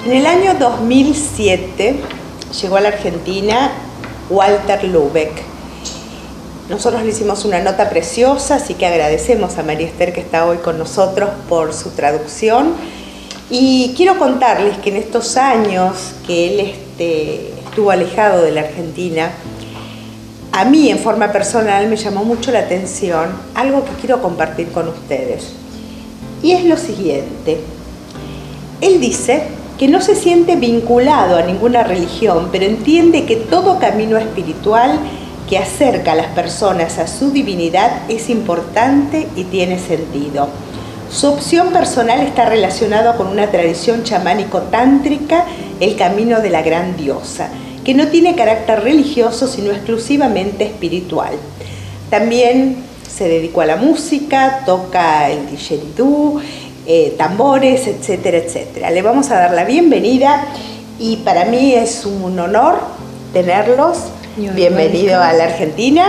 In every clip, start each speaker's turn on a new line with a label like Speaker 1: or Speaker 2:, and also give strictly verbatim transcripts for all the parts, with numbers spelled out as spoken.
Speaker 1: En el año dos mil siete llegó a la Argentina Walter Lübeck. Nosotros le hicimos una nota preciosa, así que agradecemos a María Esther, que está hoy con nosotros, por su traducción. Y quiero contarles que en estos años que él este, estuvo alejado de la Argentina, a mí en forma personal me llamó mucho la atención algo que quiero compartir con ustedes. Y es lo siguiente. Él dice que no se siente vinculado a ninguna religión, pero entiende que todo camino espiritual que acerca a las personas a su divinidad es importante y tiene sentido. Su opción personal está relacionada con una tradición chamánico-tántrica, el camino de la gran diosa, que no tiene carácter religioso sino exclusivamente espiritual. También se dedicó a la música, toca el didgeridoo, eh, tambores, etcétera, etcétera. Le vamos a dar la bienvenida y para mí es un honor tenerlos. Bienvenido a la Argentina.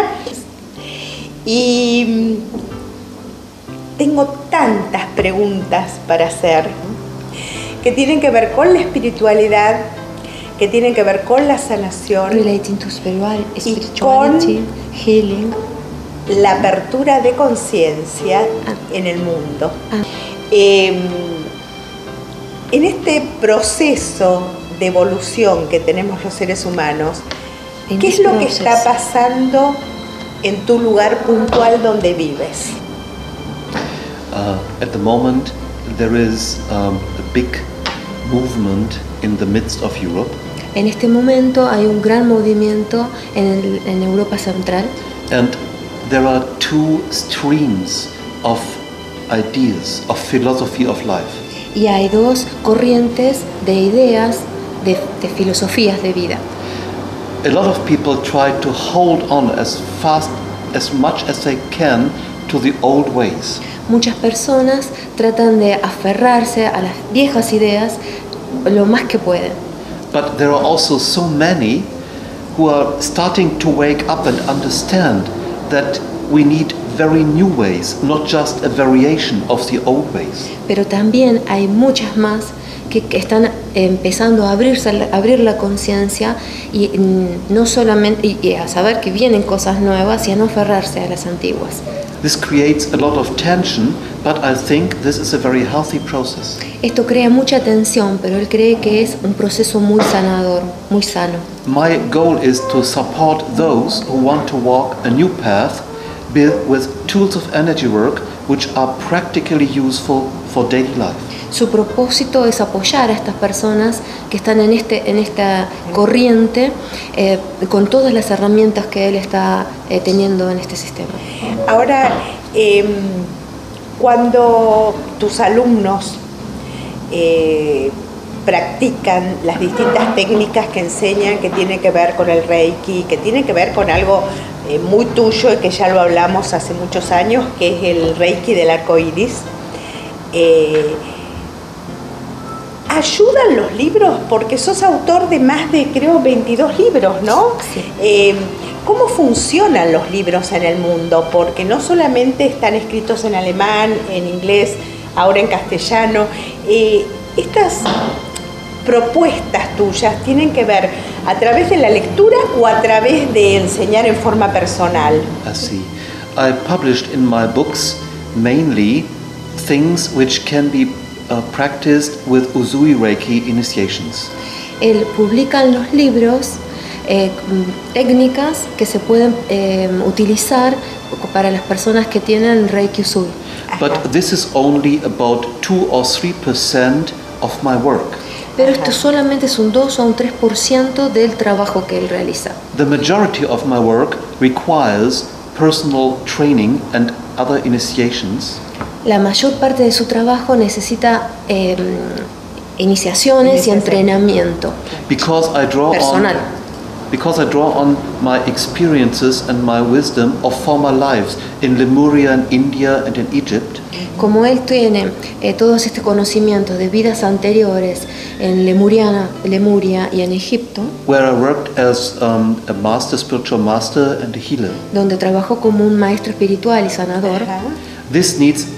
Speaker 1: Y tengo tantas preguntas para hacer que tienen que ver con la espiritualidad, que tienen que ver con la sanación
Speaker 2: relating to spirituality,
Speaker 1: y con
Speaker 2: healing,
Speaker 1: la apertura de conciencia
Speaker 2: ah.
Speaker 1: en el mundo.
Speaker 2: Ah.
Speaker 1: Eh, en este proceso de evolución que tenemos los seres humanos, ¿qué es lo que está pasando en tu lugar puntual donde vives?
Speaker 3: Uh, at the moment, there is um, a big movement in the midst of Europe.
Speaker 2: En este momento hay un gran movimiento en, el, en Europa Central.
Speaker 3: And there are two streams of ideas, of philosophy of life.
Speaker 2: Y hay dos corrientes de ideas, de, de filosofías de vida.
Speaker 3: A lot of people try to hold on as fast, as much as they can to the old ways.
Speaker 2: Muchas personas tratan de aferrarse a las viejas ideas lo más que pueden.
Speaker 3: But there are also so many who are starting to wake up and understand that we need very new ways, not just a variation of the old ways.
Speaker 2: Pero también hay muchas más que, que están empezando a abrirse, a abrir la conciencia y no solamente y, y a saber que vienen cosas nuevas y a no aferrarse a las antiguas.
Speaker 3: This creates a lot of tension, but I think this is a very healthy process.
Speaker 2: Esto crea mucha tensión, pero él cree que es un proceso muy sanador, muy sano.
Speaker 3: My goal is to support those who want to walk a new path with, with tools of energy work which are practically useful for daily life.
Speaker 2: Su propósito es apoyar a estas personas que están en, este, en esta corriente eh, con todas las herramientas que él está eh, teniendo en este sistema.
Speaker 1: Ahora, eh, cuando tus alumnos eh, practican las distintas técnicas que enseñan, que tienen que ver con el Reiki, que tienen que ver con algo eh, muy tuyo y que ya lo hablamos hace muchos años, que es el Reiki del arco iris, eh, ¿ayudan los libros? Porque sos autor de más de, creo, veintidós libros, ¿no?
Speaker 2: Sí.
Speaker 1: Eh, ¿Cómo funcionan los libros en el mundo? Porque no solamente están escritos en alemán, en inglés, ahora en castellano. Eh, estas propuestas tuyas tienen que ver a través de la lectura o a través de enseñar en forma personal.
Speaker 3: I see. I published in my books mainly things which can be uh, practiced with Usui Reiki initiations.
Speaker 2: Él publica en los libros eh, técnicas que se pueden eh, utilizar para las personas que tienen Reiki Usui.
Speaker 3: But this is only about two or three percent of my work.
Speaker 2: Pero esto solamente es un dos o un tres por ciento del trabajo que él realiza.
Speaker 3: The majority of my work requires personal training and other initiations.
Speaker 2: La mayor parte de su trabajo necesita eh, iniciaciones y entrenamiento
Speaker 3: Because I draw
Speaker 2: personal.
Speaker 3: on because I draw on my experiences and my wisdom of former lives in Lemuria and India and in Egypt.
Speaker 2: Como él tiene eh, todos estos conocimientos de vidas anteriores en Lemuriana, Lemuria y en Egipto,
Speaker 3: Where I worked as um, a master, spiritual master and a healer.
Speaker 2: donde trabajó como un maestro espiritual y sanador,
Speaker 1: Ajá.
Speaker 3: This needs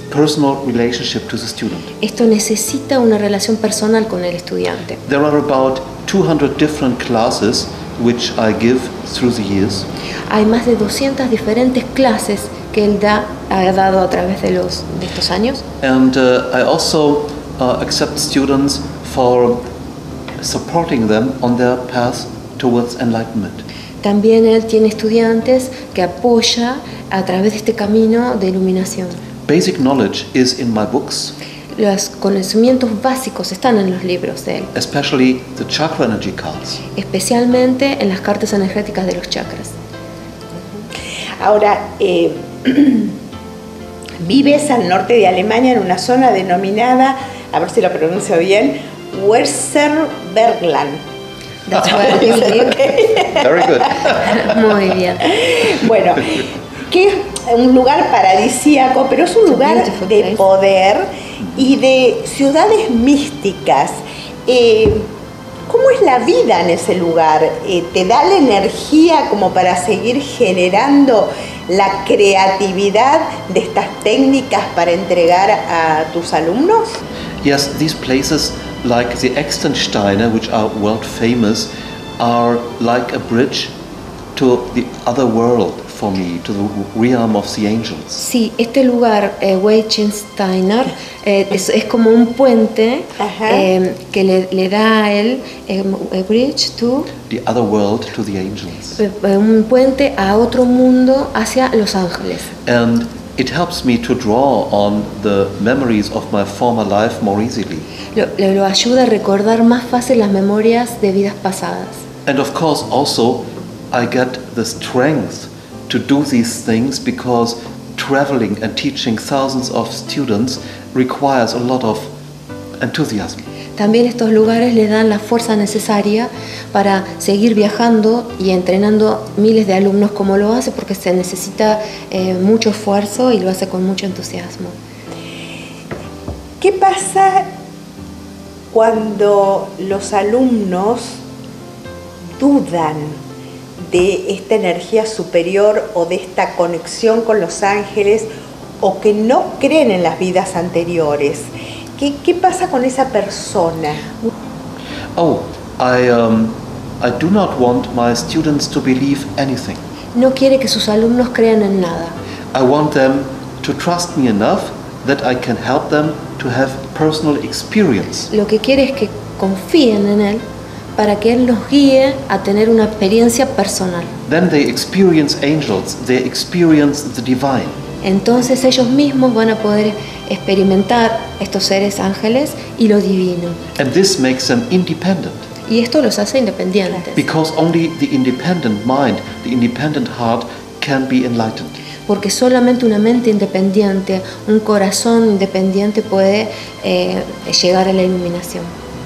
Speaker 3: personal relationship to the student.
Speaker 2: Esto necesita una relación personal con el estudiante.
Speaker 3: There are about two hundred different classes which I give through the years.
Speaker 2: Hay más de doscientas diferentes clases que él da, ha dado a través de, los, de estos años.
Speaker 3: And uh, I also uh, accept students for supporting them on their path towards enlightenment.
Speaker 2: También él tiene estudiantes que apoya a través de este camino de iluminación.
Speaker 3: Basic knowledge is in my books,
Speaker 2: Los conocimientos básicos están en los libros de él,
Speaker 3: especially the chakra energy cards.
Speaker 2: especialmente en las cartas energéticas de los chakras.
Speaker 1: Ahora, eh, vives al norte de Alemania en una zona denominada, a ver si lo pronuncio bien, Weserbergland.
Speaker 2: That's where you live.
Speaker 3: Very good.
Speaker 2: Muy bien.
Speaker 1: Bueno, que es un lugar paradisíaco, pero es un
Speaker 2: It's a
Speaker 1: lugar
Speaker 2: beautiful
Speaker 1: de
Speaker 2: place.
Speaker 1: poder y de ciudades místicas. Eh, ¿Cómo es la vida en ese lugar? Eh, ¿Te da la energía como para seguir generando la creatividad de estas técnicas para entregar a tus alumnos?
Speaker 3: Yes, these places like the Extensteine, which are world famous, are like a bridge to the other world for me, to the realm of the angels.
Speaker 2: Sí, este lugar, eh, Weichensteiner, eh, es, es como un puente
Speaker 1: Ajá.
Speaker 2: eh, que le, le da a él eh, a bridge to,
Speaker 3: The other world to the angels.
Speaker 2: eh, un puente a otro mundo hacia los ángeles.
Speaker 3: And it helps me to draw on the memories of my former life more easily.
Speaker 2: Lo, lo- lo ayuda a recordar más fácil las memorias de vidas pasadas.
Speaker 3: And of course, also, I get the strength to do these things because traveling and teaching thousands of students requires a lot of enthusiasm.
Speaker 2: También estos lugares le dan la fuerza necesaria para seguir viajando y entrenando miles de alumnos como lo hace, porque se necesita eh, mucho esfuerzo y lo hace con mucho entusiasmo.
Speaker 1: ¿Qué pasa cuando los alumnos dudan de esta energía superior o de esta conexión con los ángeles o que no creen en las vidas anteriores? ¿Qué, qué pasa con esa persona?
Speaker 3: Oh, I, um, I do not want my students to believe anything.
Speaker 2: No quiere que sus alumnos crean en nada.
Speaker 3: I want them to trust me enough that I can help them to have personal experience.
Speaker 2: Lo que quiere es que confíen en él para que él los guíe a tener una experiencia personal.
Speaker 3: Then they experience angels, they experience the divine.
Speaker 2: Entonces ellos mismos van a poder experimentar estos seres ángeles y lo divino.
Speaker 3: And this makes them independent.
Speaker 2: Y esto los hace independientes.
Speaker 3: Because only the independent mind, the independent heart can be enlightened.
Speaker 2: Porque solamente una mente independiente, un corazón independiente puede eh, llegar a la iluminación.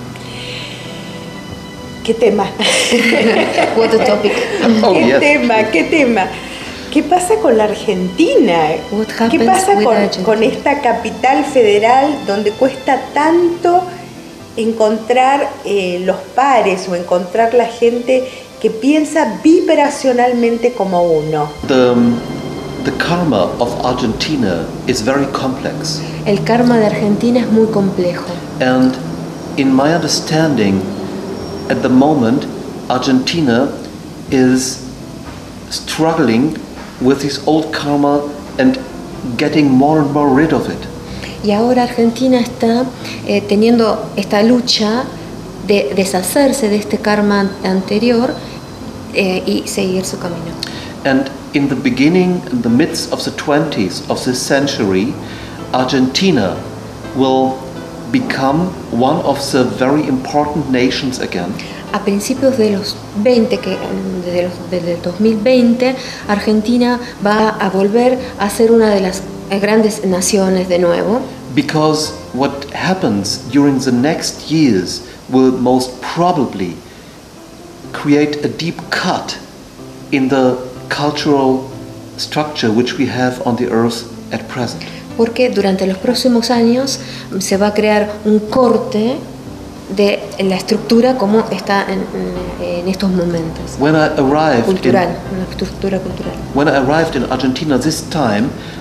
Speaker 1: ¿Qué tema?
Speaker 2: What a topic.
Speaker 3: Oh,
Speaker 1: ¿Qué
Speaker 3: yes.
Speaker 1: tema? ¿Qué tema? ¿Qué pasa con la Argentina?
Speaker 2: What
Speaker 1: ¿Qué
Speaker 2: happens
Speaker 1: pasa
Speaker 2: with
Speaker 1: con,
Speaker 2: Argentina?
Speaker 1: con esta capital federal donde cuesta tanto encontrar eh, los pares o encontrar la gente que piensa vibracionalmente como uno?
Speaker 3: The, um, the karma of Argentina is very complex.
Speaker 2: El karma de Argentina es muy complejo.
Speaker 3: And in my understanding, at the moment, Argentina is struggling with this old karma and getting more and more rid of it.
Speaker 2: Y ahora Argentina está eh, teniendo esta lucha de deshacerse de este karma an- anterior eh, y seguir su camino.
Speaker 3: And in the beginning, in the midst of the twenties of this century, Argentina will become one of the very important nations again.
Speaker 2: A principios de los veinte, que, de los, desde el dos mil veinte, Argentina va a volver a ser una de las grandes naciones de nuevo,
Speaker 3: Because what happens during the next years will most probably create a deep cut in the cultural structure which we have on the earth at present.
Speaker 2: porque durante los próximos años se va a crear un corte de la estructura como está en, en estos momentos.
Speaker 3: When I arrived
Speaker 2: Cultural,
Speaker 3: in,
Speaker 2: una estructura cultural.
Speaker 3: when I arrived in Argentina this time,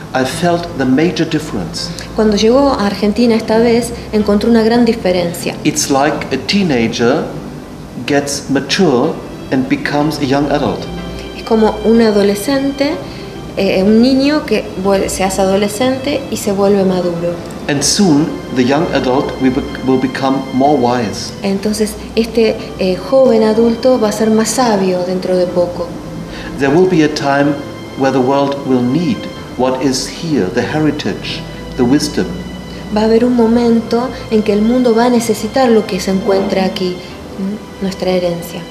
Speaker 3: I felt the major difference.
Speaker 2: Cuando llegó a Argentina esta vez, encontró una gran diferencia.
Speaker 3: It's like a teenager gets mature and becomes a young adult.
Speaker 2: Es como un adolescente, eh, un niño que vuelve- se hace adolescente y se vuelve maduro.
Speaker 3: And soon the young adult will, be- will become more wise.
Speaker 2: Entonces, este eh, joven adulto va a ser más sabio dentro de poco.
Speaker 3: There will be a time where the world will need what is here, the heritage, the wisdom.
Speaker 2: Va a haber un momento en que el mundo va a necesitar lo que se encuentra aquí, ¿m? Nuestra herencia.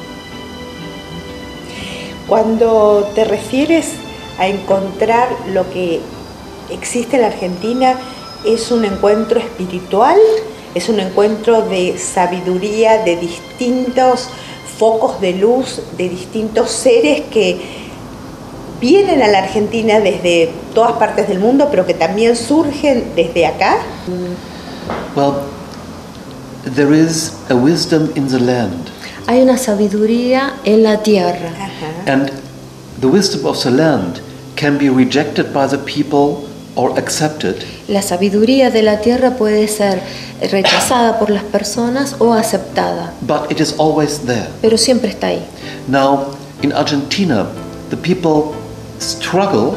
Speaker 1: Cuando te refieres a encontrar lo que existe en la Argentina, ¿es un encuentro espiritual? ¿Es un encuentro de sabiduría, de distintos focos de luz, de distintos seres que vienen a la Argentina desde todas partes del mundo, pero que también surgen desde acá?
Speaker 3: Well, there is a wisdom in the land,
Speaker 2: Hay una sabiduría en la tierra.
Speaker 1: Ajá.
Speaker 3: and the wisdom of the land can be rejected by the people or accepted.
Speaker 2: La sabiduría de la tierra puede ser rechazada por las personas o aceptada,
Speaker 3: But it is always there.
Speaker 2: pero siempre está ahí.
Speaker 3: Now, in Argentina, the people struggle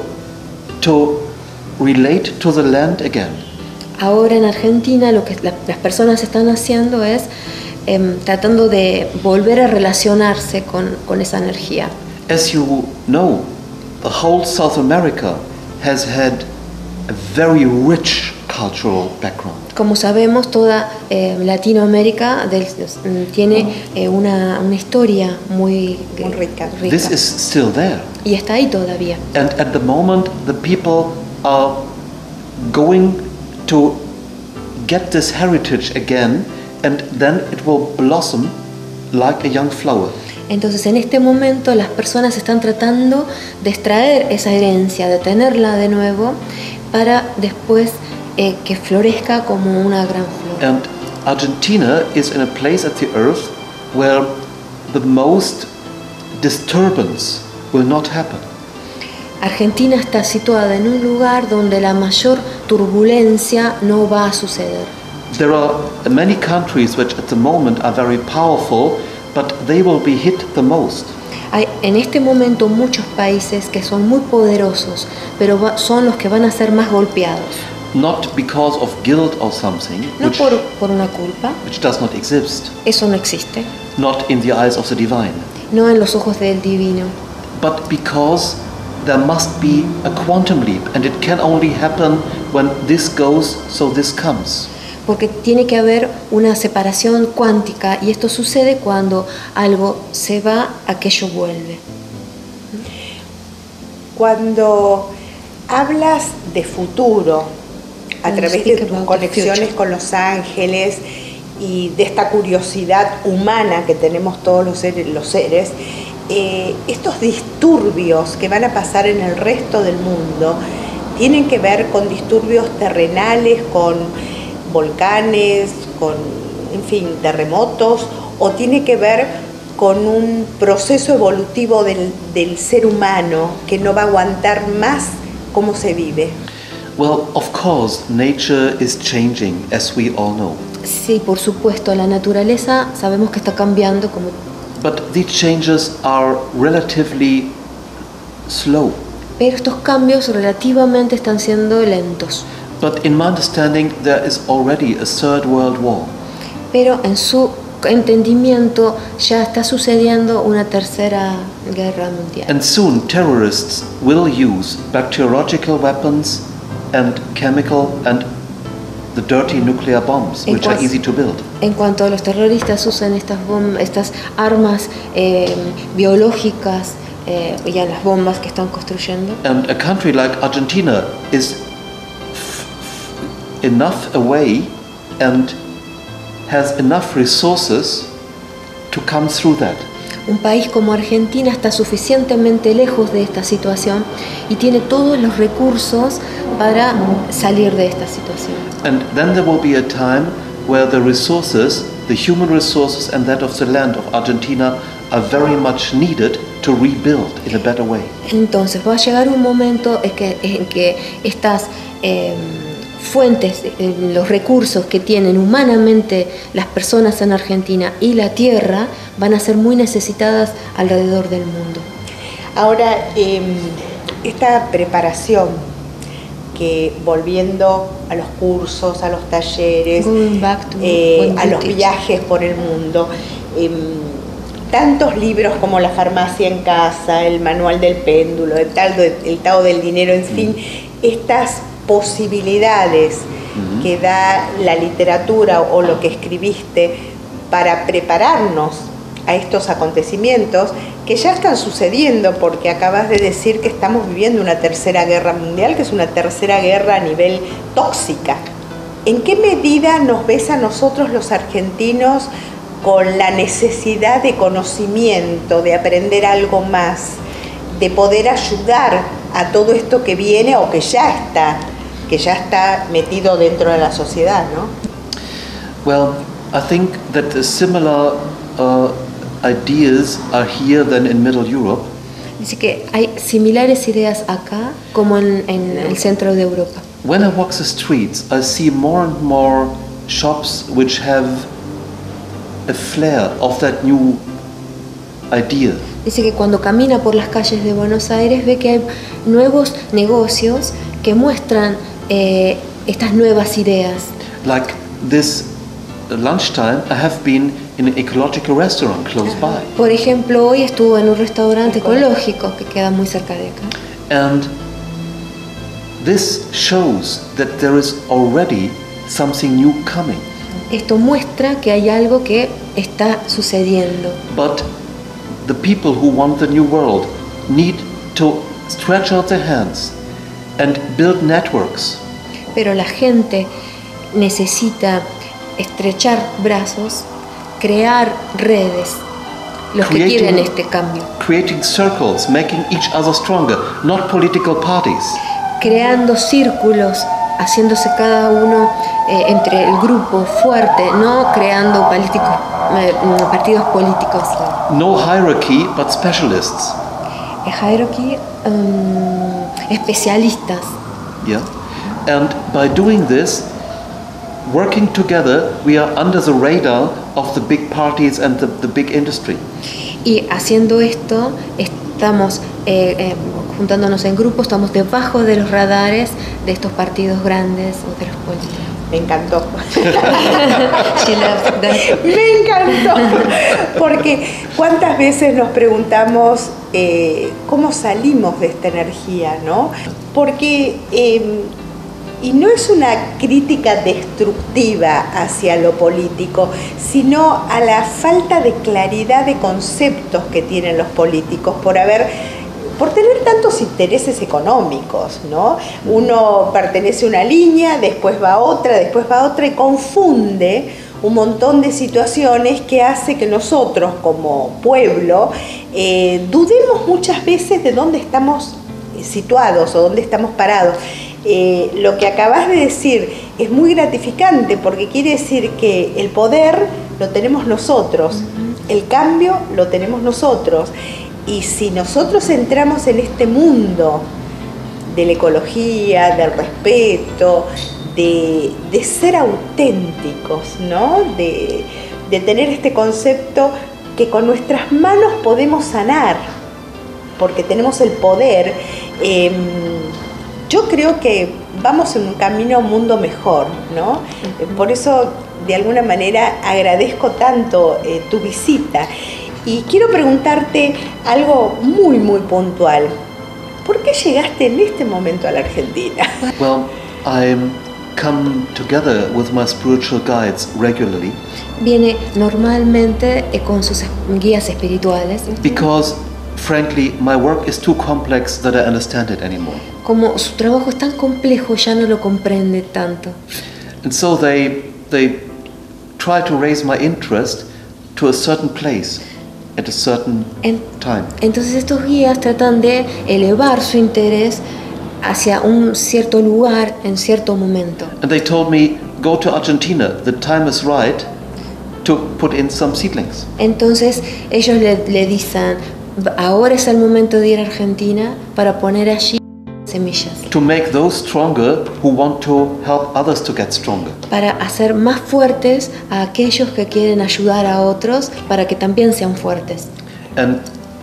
Speaker 3: to relate to the land again.
Speaker 2: Ahora en Argentina lo que la- las personas están haciendo es em, tratando de volver a relacionarse con, con esa energía.
Speaker 3: As you know, the whole South America has had a very rich cultural background.
Speaker 2: Como sabemos, toda eh, Latinoamérica del- mm, tiene eh, una, una historia muy, eh,
Speaker 1: Muy rica.
Speaker 3: This is still there.
Speaker 2: y está ahí todavía.
Speaker 3: And at the moment, the people are going to get this heritage again, and then it will blossom like a young flower.
Speaker 2: Entonces, en este momento, las personas están tratando de extraer esa herencia, de tenerla de nuevo, para después eh, que florezca como una gran flor.
Speaker 3: And Argentina is in a place at the earth where the most disturbance will not happen.
Speaker 2: Argentina está situada en un lugar donde la mayor turbulencia no va a suceder.
Speaker 3: There are many countries which at the moment are very powerful, but they will be hit the most.
Speaker 2: Hay en este momento muchos países que son muy poderosos, pero va- son los que van a ser más golpeados.
Speaker 3: Not because of guilt or something,
Speaker 2: No
Speaker 3: which,
Speaker 2: por, por una culpa,
Speaker 3: which does not exist,
Speaker 2: eso no existe,
Speaker 3: not in the eyes of the divine,
Speaker 2: no en los ojos del divino,
Speaker 3: but because there must be a quantum leap, and it can only happen when this goes, so this comes.
Speaker 2: porque tiene que haber una separación cuántica y esto sucede cuando algo se va, aquello vuelve.
Speaker 1: Cuando hablas de futuro, a
Speaker 2: When you
Speaker 1: través
Speaker 2: speak
Speaker 1: de tus
Speaker 2: about the
Speaker 1: conexiones
Speaker 2: future.
Speaker 1: con los ángeles y de esta curiosidad humana que tenemos todos los seres, los seres eh, estos disturbios que van a pasar en el resto del mundo tienen que ver con disturbios terrenales, con volcanes, con, en fin, terremotos, o tiene que ver con un proceso evolutivo del, del ser humano que no va a aguantar más cómo se vive.
Speaker 3: Well, of course, nature is changing, as we all know.
Speaker 2: Sí, por supuesto, la naturaleza sabemos que está cambiando, como,
Speaker 3: But these changes are relatively slow.
Speaker 2: pero estos cambios relativamente están siendo lentos.
Speaker 3: But in my understanding, there is already a third world war.
Speaker 2: Pero en su entendimiento ya está sucediendo una tercera guerra mundial.
Speaker 3: And soon terrorists will use bacteriological weapons and chemical and the dirty nuclear bombs,
Speaker 2: En
Speaker 3: which are
Speaker 2: cuas-
Speaker 3: easy to build.
Speaker 2: En cuanto a los terroristas usan estas, bom- estas armas eh, biológicas eh, y a las bombas que están construyendo.
Speaker 3: And a country like Argentina is f- f- enough away and has enough resources to come through that.
Speaker 2: Un país como Argentina está suficientemente lejos de esta situación y tiene todos los recursos para salir de esta situación.
Speaker 3: And then there will be a time where the resources, the human resources and that of the land of Argentina, are very much needed to rebuild in a better way.
Speaker 2: Entonces va a llegar un momento en que, en que estas eh, fuentes, eh, los recursos que tienen humanamente las personas en Argentina y la tierra van a ser muy necesitadas alrededor del mundo.
Speaker 1: Ahora, eh, esta preparación, que volviendo a los cursos, a los talleres,
Speaker 2: Going back to
Speaker 1: eh,
Speaker 2: what
Speaker 1: a
Speaker 2: you
Speaker 1: los
Speaker 2: teach.
Speaker 1: viajes por el mundo, eh, tantos libros como La farmacia en casa, El manual del péndulo, El, tal, el Tao del dinero, en fin, estas posibilidades uh-huh. que da la literatura o lo que escribiste para prepararnos a estos acontecimientos que ya están sucediendo, porque acabas de decir que estamos viviendo una tercera guerra mundial, que es una tercera guerra a nivel tóxica. ¿En qué medida nos ves a nosotros los argentinos con la necesidad de conocimiento, de aprender algo más, de poder ayudar a todo esto que viene o que ya está, que ya está metido dentro de la sociedad, ¿no?
Speaker 3: Well, I think that the similar uh, ideas are here than in Middle Europe.
Speaker 2: Dice que hay similares ideas acá como en, en el centro de Europa.
Speaker 3: When I walk the streets, I see more and more shops which have a flair of that new idea.
Speaker 2: Dice que cuando camina por las calles de Buenos Aires ve que hay nuevos negocios que muestran eh, estas nuevas ideas.
Speaker 3: Like this lunchtime, I have been in an ecological restaurant close by.
Speaker 2: Por ejemplo, hoy estuvo en un restaurante ecológico que queda muy cerca de acá.
Speaker 3: And this shows that there is already something new coming.
Speaker 2: Esto muestra que hay algo que está sucediendo.
Speaker 3: But the people who want the new world need to stretch out their hands and build networks.
Speaker 2: Pero la gente necesita estrechar brazos, crear redes, los que
Speaker 3: Creating-
Speaker 2: quieren este cambio,
Speaker 3: Creating circles, making each other stronger, not political parties.
Speaker 2: creando círculos, haciéndose cada uno eh, entre el grupo fuerte, no creando políticos, eh, partidos políticos.
Speaker 3: No hierarchy, but specialists.
Speaker 2: Eh, hierarchy, um, especialistas.
Speaker 3: Yeah. And by doing this, working together, we are under the radar of the big parties and the, the big industry.
Speaker 2: Y haciendo esto, estamos eh, eh, juntándonos en grupos, estamos debajo de los radares de estos partidos grandes o de los políticos.
Speaker 1: Me encantó.
Speaker 2: She loved that.
Speaker 1: Me encantó. Porque cuántas veces nos preguntamos eh, cómo salimos de esta energía, ¿no? Porque, eh, y no es una crítica destructiva hacia lo político, sino a la falta de claridad de conceptos que tienen los políticos por haber por tener tantos intereses económicos, ¿no? Uno pertenece a una línea, después va a otra, después va a otra y confunde un montón de situaciones que hace que nosotros como pueblo eh, dudemos muchas veces de dónde estamos situados o dónde estamos parados. Eh, lo que acabas de decir es muy gratificante porque quiere decir que el poder lo tenemos nosotros, el cambio lo tenemos nosotros. Y si nosotros entramos en este mundo de la ecología, del respeto, de, de ser auténticos, ¿no? De, de tener este concepto que con nuestras manos podemos sanar, porque tenemos el poder, eh, yo creo que vamos en un camino a un mundo mejor, ¿no? Por eso, de alguna manera, agradezco tanto eh, tu visita. Y quiero preguntarte algo muy, muy puntual. ¿Por qué llegaste en este momento a la Argentina?
Speaker 3: Well, I come together with my spiritual guides regularly
Speaker 2: Viene normalmente eh, con sus es- guías espirituales,
Speaker 3: because, frankly, my work is too complex that I understand it anymore.
Speaker 2: como su trabajo es tan complejo ya no lo comprende tanto.
Speaker 3: And so they they try to raise my interest to a certain place at a certain
Speaker 2: En-
Speaker 3: time.
Speaker 2: Entonces estos guías tratan de elevar su interés hacia un cierto lugar en cierto momento.
Speaker 3: And they told me, go to Argentina, the time is right, to put in some seedlings.
Speaker 2: Entonces ellos le, le dicen, ahora es el momento de ir a Argentina para poner allí semillas.
Speaker 3: To make those stronger who want to help others to get stronger.
Speaker 2: Para hacer más fuertes a aquellos que quieren ayudar a otros para que también sean fuertes.
Speaker 3: And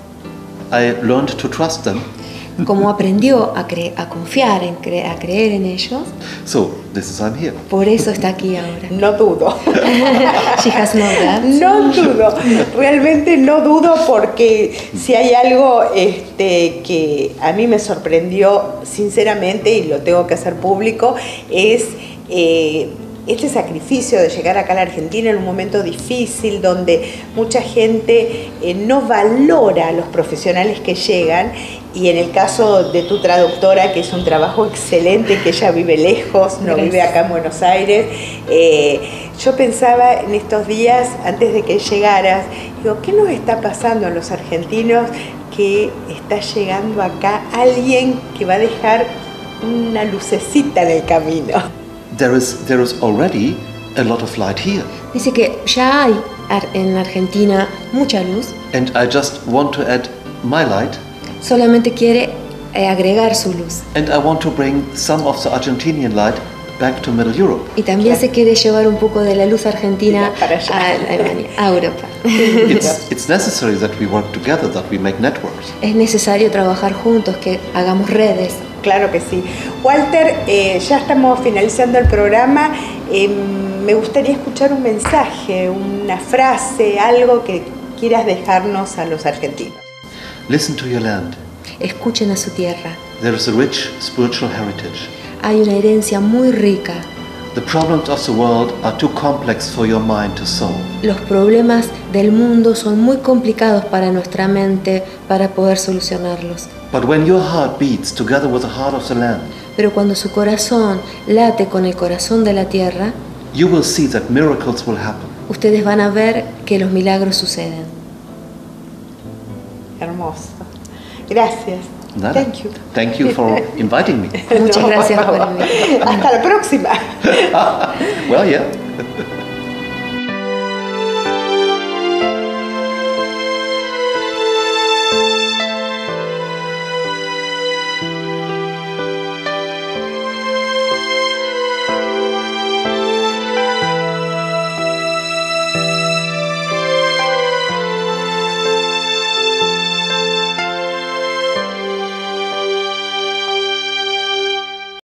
Speaker 3: I learned to trust them.
Speaker 2: Como aprendió a, cre a confiar, en cre a creer en ellos,
Speaker 3: So, this is I'm here.
Speaker 2: por eso está aquí ahora.
Speaker 1: No dudo.
Speaker 2: She has no doubt.
Speaker 1: No dudo, realmente no dudo, porque si hay algo este, que a mí me sorprendió sinceramente, y lo tengo que hacer público, es eh, este sacrificio de llegar acá a la Argentina en un momento difícil, donde mucha gente eh, no valora a los profesionales que llegan, y en el caso de tu traductora, que es un trabajo excelente, que ella vive lejos, no
Speaker 2: Gracias.
Speaker 1: vive acá en Buenos Aires, eh, yo pensaba en estos días, antes de que llegaras, digo, ¿qué nos está pasando a los argentinos que está llegando acá alguien que va a dejar una lucecita en el camino?
Speaker 3: There is, there is already a lot of light here.
Speaker 2: Dice que ya hay ar en Argentina mucha luz,
Speaker 3: And I just want to add my light.
Speaker 2: solamente quiere eh, agregar su luz.
Speaker 3: And I want to bring some of the Argentinian light back to Middle Europe.
Speaker 2: Y también
Speaker 1: Claro.
Speaker 2: se quiere llevar un poco de la luz argentina
Speaker 1: Para allá.
Speaker 2: a Alemania, a Europa.
Speaker 3: It's, it's necessary that we work together, that we make networks.
Speaker 2: Es necesario trabajar juntos, que hagamos redes.
Speaker 1: Claro que sí. Walter, eh, ya estamos finalizando el programa. Eh, me gustaría escuchar un mensaje, una frase, algo que quieras dejarnos a los argentinos.
Speaker 3: Listen to your land.
Speaker 2: Escuchen a su tierra.
Speaker 3: There is a rich spiritual heritage.
Speaker 2: Hay una herencia muy rica.
Speaker 3: The problems of the world are too complex for your mind to solve.
Speaker 2: Los problemas del mundo son muy complicados para nuestra mente para poder solucionarlos.
Speaker 3: But when your heart beats together with the heart of the land,
Speaker 2: Pero cuando su corazón late con el corazón de la tierra,
Speaker 3: you will see that miracles will happen.
Speaker 2: ustedes van a ver que los milagros suceden.
Speaker 1: Hermoso. Gracias.
Speaker 3: Nada.
Speaker 1: Thank you.
Speaker 3: Thank you for inviting me.
Speaker 2: Muchas gracias por invitarme.
Speaker 1: Hasta la próxima.
Speaker 3: Well, yeah.